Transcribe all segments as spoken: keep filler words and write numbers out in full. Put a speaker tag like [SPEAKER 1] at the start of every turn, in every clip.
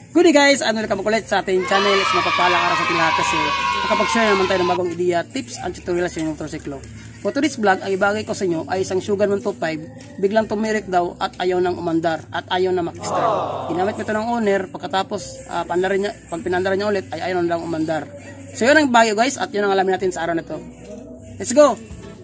[SPEAKER 1] Good day guys, ano na kamukulit sa ating channel is mapapala araw sa ating lahat kasi nakapag-share naman tayo ng bagong ideya, tips and tutorials sa inyong motorsiklo. For today's vlog, ang ibagay ko sa inyo ay isang Shogun one twenty-five, biglang tumirik daw at ayaw nang umandar at ayaw na makistart. Ginamit ko ito ng owner, pagkatapos uh, pandarin niya, pag pinandaran niya ulit ay ayaw na lang umandar. So yun ang bagay guys at yun ang alamin natin sa araw na ito. Let's go!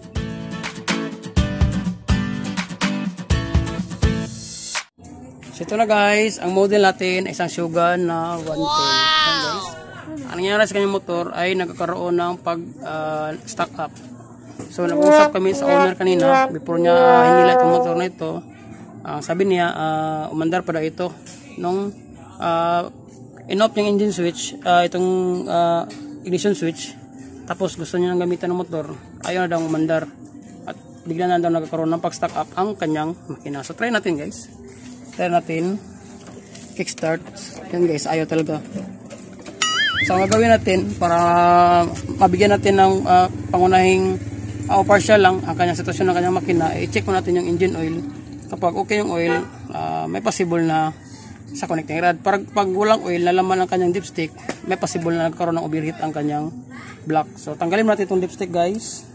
[SPEAKER 1] So ito na guys, ang model natin ay isang Shogun na one ten. Wow! Guys, ang nangyari sa kanyang motor ay nagkakaroon ng pag uh, stock up. So nag-usap kami sa owner kanina before niya uh, hinila itong motor na ito. Uh, sabi niya uh, umandar pa daw ito nung uh, in-off yung engine switch, uh, itong uh, ignition switch. Tapos gusto niya nang gamitan ng motor, ayaw na daw umandar. At bigla na daw nagkakaroon ng pag-stock up ang kanyang makina. So try natin guys. Try natin kickstart. Yan guys, ayaw talaga. So ang gagawin natin para mabigyan natin ng uh, pangunahing uh, partial lang ang kanyang sitwasyon ng kanyang makina, i-check mo natin yung engine oil. Kapag okay yung oil, uh, may possible na sa connecting rod. Pag, pag walang oil, nalaman ang kanyang dipstick, may possible na nagkaroon ng overheat ang kanyang block. So tanggalin natin itong dipstick guys.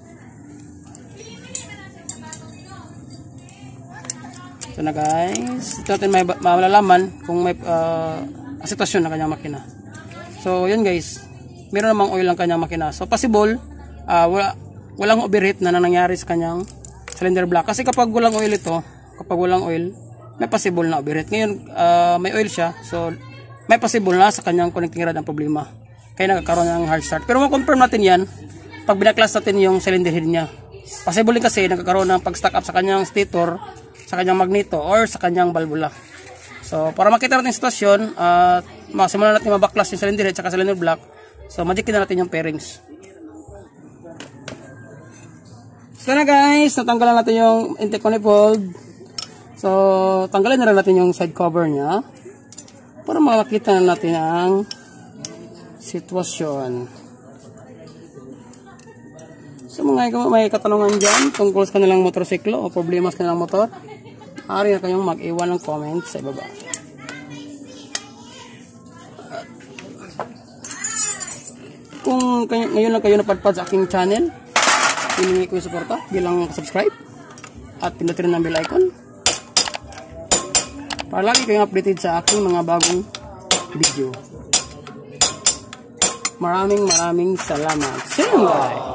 [SPEAKER 1] Ito na guys, ito natin may malalaman kung may uh, sitwasyon ng kanyang makina. So yun guys, meron namang oil ang kanyang makina. So possible, uh, wala, walang overheat na nangyari sa kanyang cylinder block. Kasi kapag walang oil ito, kapag walang oil, may possible na overheat. Ngayon, uh, may oil siya, so may possible na sa kanyang connecting rod ang problema. Kaya nagkakaroon ng hard start. Pero ma-confirm natin yan, pag binaklas natin yung cylinder head niya. Possible kasi nagkakaroon ng pag-stack up sa kanyang stator, sa kanyang magneto or sa kanyang valvula. So para makita natin yung sitwasyon at uh, masimulan natin mabaklas yung cylinder head at cylinder block, so magikin na natin yung pairings. So na guys, natanggalan natin yung intake manifold. So tanggalin na rin natin yung side cover nya para makita na natin ang sitwasyon. So mga may katanungan dyan tungkol sa kanilang motorsiklo o problema sa kanilang motor, maaari na kayong mag-iwan ng comment sa ibaba. Kung kayo, ngayon lang kayo napadpad sa aking channel, hiningi ko yung suporta bilang subscribe at pindutin ng bell icon para lagi kayong updated sa aking mga bagong video. Maraming maraming salamat. See you guys!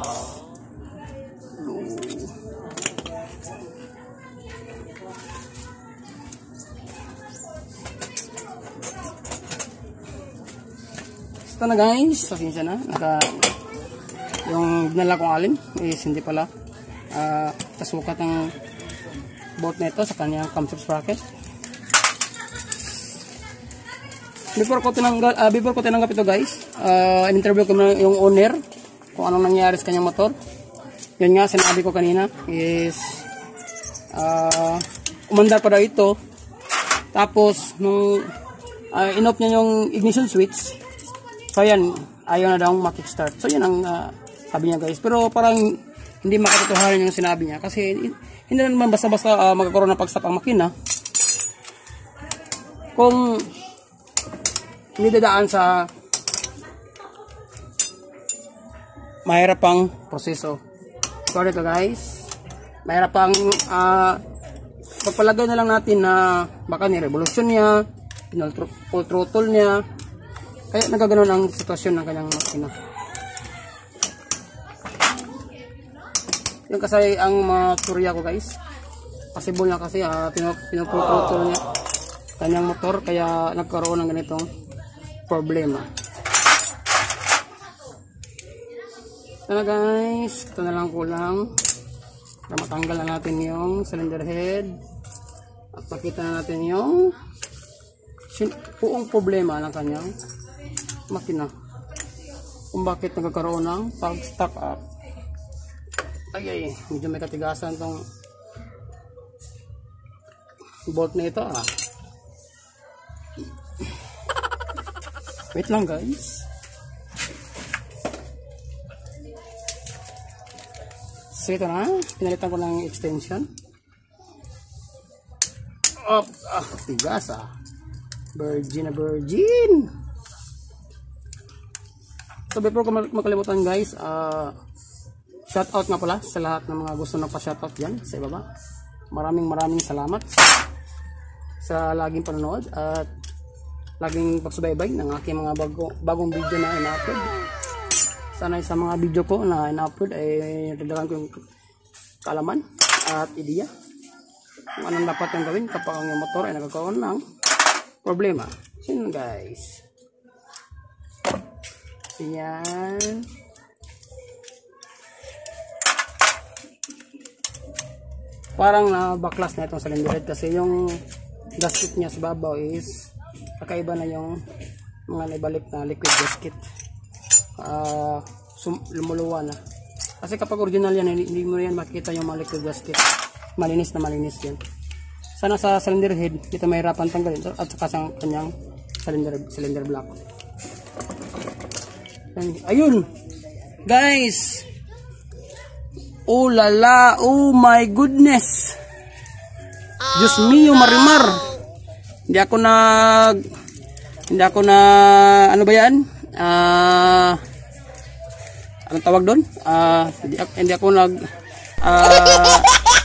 [SPEAKER 1] Ito na guys, pasensya na, naka, yung dinala kong alin is hindi pala uh, kasukat ng bolt na ito sa kanyang camshaft sprocket. Before ko tinanggap, uh, before ko tinanggap ito guys, uh, in-interview ko na yung owner kung anong nangyari sa kanyang motor. Yun nga, sinabi ko kanina is uh, umandar pa daw ito. Tapos nung uh, in-off niya yung ignition switch, so yan, ayaw na daw makickstart. So yan ang uh, sabi niya guys. Pero parang hindi makatotohanan yung sinabi niya. Kasi hindi na naman basta-basta uh, magkakaroon ng pag-stop ang makina kung hindi dadaan sa mahirap pang proseso. So ito guys, mahirap pang uh, pagpalagay na lang natin na baka ni-revolution niya, full throttle niya. Kaya nagaganon ang sitwasyon ng kanyang makina. Yung kasi ang maturya ko guys, possible na kasi uh, pinuputol niya kanyang motor kaya nagkaroon ng ganitong problema. Ito na guys, ito na lang kulang para matanggal na natin yung cylinder head at makita na natin yung buong problema ng kanyang makina kung bakit nagkakaroon ng pag-stock up. Ay ay, medyo may katigasan tong bolt na ito ah. Wait lang guys. So ito na, pinalitan ko ng extension. Up, ah, tigas ah. Virgin na virgin. So before ko makalimutan guys, uh, shout out nga pala sa lahat ng mga gusto na pa-shout out dyan sa ibaba. Maraming maraming salamat sa laging panonood at laging pagsubaybay ng aking mga bago, bagong video na ina-upload. Sana sa mga video ko na ina-upload ay nadagdagan ko yung kaalaman at ideya kung anong dapat yung gawin kapag ang motor ay nagkakaroon ng problema. So yun guys. Yan. Parang na baklas na itong cylinder head kasi yung gasket niya sa babaw is kakaiba na yung mga naibalik na liquid gasket. Uh, lumuluwa na. Kasi kapag original yan, hindi mo yan makita yung mga liquid gasket. Malinis na malinis yan. Sana sa cylinder head, dito mahirapan tanggalin at saka sa kanyang cylinder, cylinder block. Ayun guys, oh lala, oh my goodness, Diyos mio marimar. Hindi ako nag hindi ako na ano ba yan, ah uh, anong tawag doon, ah uh, hindi, hindi ako nag ah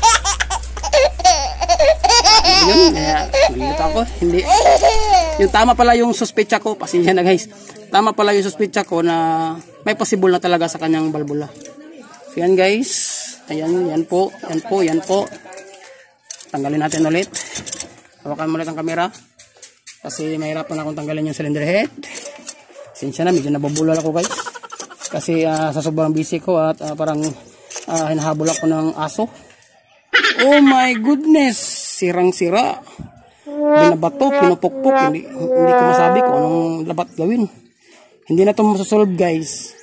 [SPEAKER 1] uh, yun, hindi ako hindi yung tama pala yung suspecha ko, pasensya na guys. Tama pala yung suspecha ko na may possible na talaga sa kanyang balbula. So yan guys. Ayan, yan po. Yan po, yan po. Tanggalin natin ulit. Hawakan mo ulit ang camera. Kasi mahirapan akong tanggalin yung cylinder head. Pasensya na, medyo nabubulol ako guys. Kasi uh, sa sobrang busy ko at uh, parang uh, hinahabol ako ng aso. Oh my goodness. Sirang-sira. Binabato, pinupukpuk. Hindi, hindi ko masabi kung anong dapat gawin. Hindi na ito masasolve guys.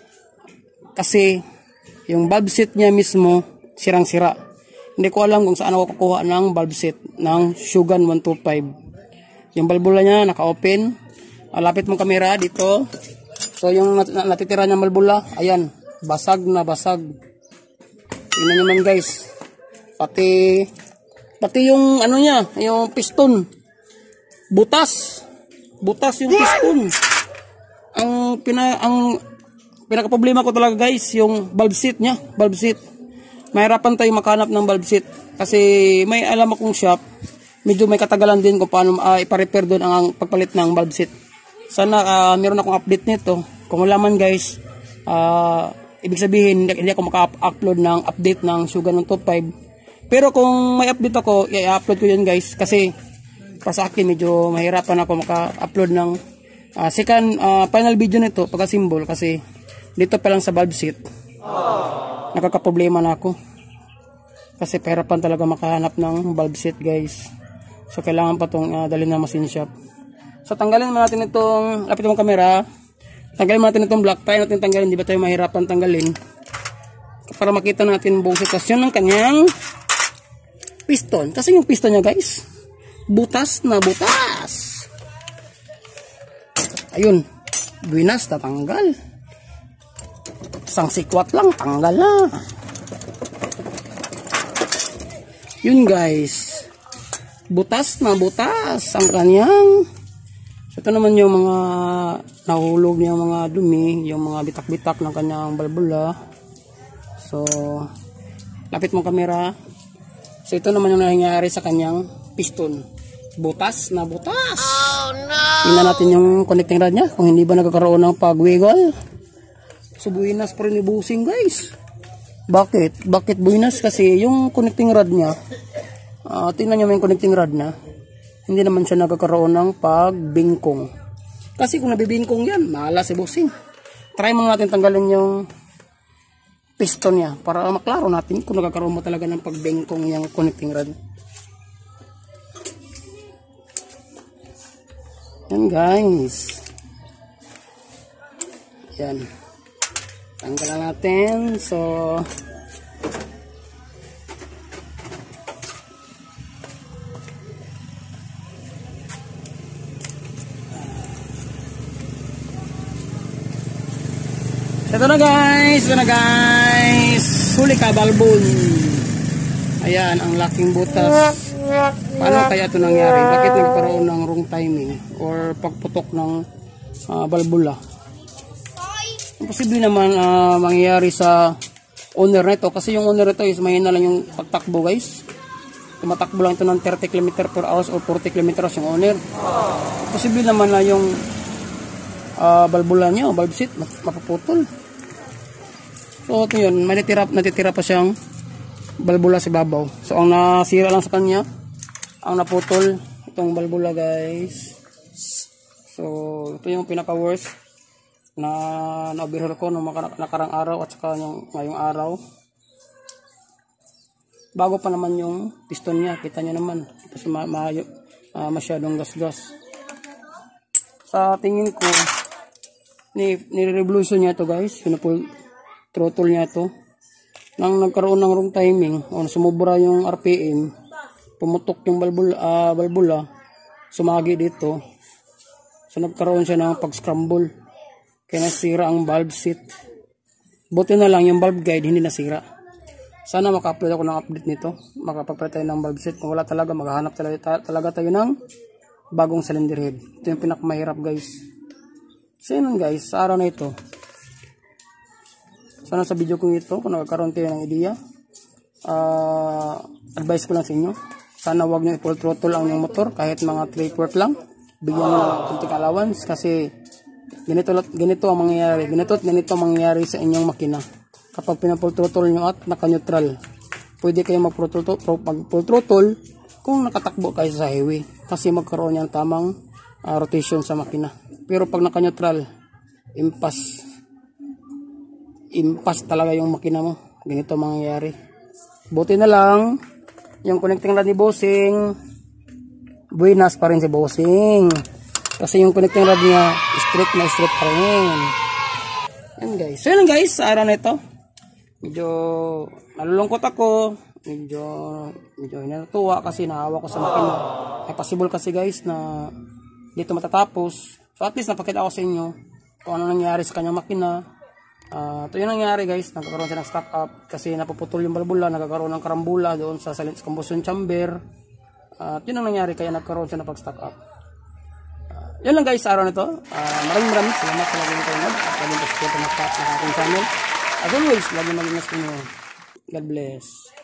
[SPEAKER 1] Kasi yung valve set niya mismo sirang-sira. Hindi ko alam kung saan ako kukuha ng valve set ng Shogun one twenty-five. Yung balbula niya naka-open. Lapit mong kamera dito. So yung nat natitira niya balbula, ayan, basag na basag. Tingnan niyo man guys. Pati pati yung ano niya, yung piston. Butas. Butas yung piston. Ang pina ang pinaka problema ko talaga guys, yung valve set niya, valve set. Mahirapan tayo makahanap ng valve set kasi may alam akong shop, medyo may katagalan din kung paano uh, ipa-repair doon ang pagpalit ng valve set. Sana uh, meron akong update nito. Kung wala man guys, uh, ibig sabihin hindi, hindi ako maka-upload ng update ng Shogun one twenty-five. Pero kung may update ako, i-upload ko yun guys kasi para sa akin medyo mahirapan ako maka-upload ng uh, second uh, final video nito pagka-symbol kasi dito pa lang sa valve set nakakaproblema na ako kasi pahirapan talaga makahanap ng valve set guys. So kailangan pa itong uh, dalhin na machine shop. So tanggalin natin itong, lapit mong camera, tanggalin natin itong block. Try natin tanggalin, di ba tayo mahirapan tanggalin para makita natin buong sitwasyon ng kanyang piston. Kasi yung piston niya guys, butas na butas. Ayun, buinas, tatanggal. Isang sikwat lang, tanggal na. Yun guys, butas na butas ang kanyang. So, ito naman yung mga nahulog niya mga dumi, yung mga bitak-bitak ng kanyang balbula. So lapit mong kamera. So ito naman yung nangyayari sa kanyang piston, butas na butas. Oh no! Tingnan natin yung connecting rod niya kung hindi ba nagkakaroon ng pag-wiggle. So buinas pa rin ni busing guys. Bakit? Bakit buinas? Kasi yung connecting rod niya, uh, tingnan nyo yung connecting rod na, hindi naman siya nagkakaroon ng pagbingkong. Kasi kung nabibingkong yan, maala si busing. Try mo natin tanggalin yung piston niya para maklaro natin kung nagkakaroon mo talaga ng pagbingkong yung connecting rod. Yan guys. Yan. Tanggalan natin. So ito na guys, ito na guys. Huli ka balbon. Ayan ang laking butas. Paano kaya ito nangyari? Bakit nagkaroon ng wrong timing or pagputok ng uh, balbula? Imposible naman uh, mangyayari sa owner nito kasi yung owner nito is mahina lang yung pagtakbo guys. Tumatakbo lang ito ng thirty kilometers per hour or forty kilometers yung owner. Imposible naman na yung uh, balbula niya o valve seat mapaputol. So ito yun, natitira, natitira pa siyang balbula sa babaw. So ang nasira lang sa kanya, ang naputol itong balbula guys. So ito yung pinaka worst na na-overhaul ko noong nakarang araw at saka yung ngayong araw. Bago pa naman yung piston niya, kita niya naman. Tapos ma ma uh, masyadong gas-gas. Sa tingin ko, ni ni-revolution niya to guys, pinupul throttle niya to. Nang nagkaroon ng wrong timing, o sumubra yung R P M, pumutok yung balbula, uh, balbula sumagi dito. So nagkaroon siya ng pag-scramble. Kaya nasira ang valve seat. Buti na lang yung valve guide hindi nasira. Sana maka-upload ako ng update nito. Makapagpalit tayo ng valve seat. Kung wala talaga, maghahanap talaga, talaga tayo ng bagong cylinder head. Ito yung pinakamahirap guys. So yun guys, sa araw na ito. Sana sa video ko ito, kung nagkaroon tayo ng idea, uh, advice ko lang sa inyo. Sana wag nyo i-full throttle ang yung motor kahit mga three quart lang. Bigyan nyo ng konting allowance kasi ganito, ganito ang mangyayari. Ganito at ganito ang mangyayari sa inyong makina. Kapag pina-full throttle nyo at naka-neutral, pwede kayo mag-full throttle, mag-full throttle kung nakatakbo kayo sa highway. Kasi magkaroon yan tamang uh, rotation sa makina. Pero pag naka-neutral, impas. Impas talaga yung makina mo. Ganito ang mangyayari. Buti na lang, yung connecting rod ni Bossing, buenas pa rin si Bossing. Kasi yung connecting rod niya, straight na straight pa rin. Yan guys. So yan guys, sa araw na ito. Medyo nalulungkot ako. Medyo, medyo natuwa kasi nahawa ko sa makina. Ay possible kasi guys na dito matatapos. So at least napakita ko sa inyo kung ano nangyari sa kanyang makina. Uh, ito yung nangyari guys. Nagkakaroon siya ng stock up kasi napuputol yung balbula. Nagkakaroon ng karambula doon sa silent combustion chamber. At uh, yun ang nangyari kaya nagkaroon siya ng pag-stock up. Yun lang guys sa araw na ito. Uh, maraming maraming salamat sa laging kayo at laging pa-support na sa ating channel. As always, laging mag-ingas po nyo. God bless.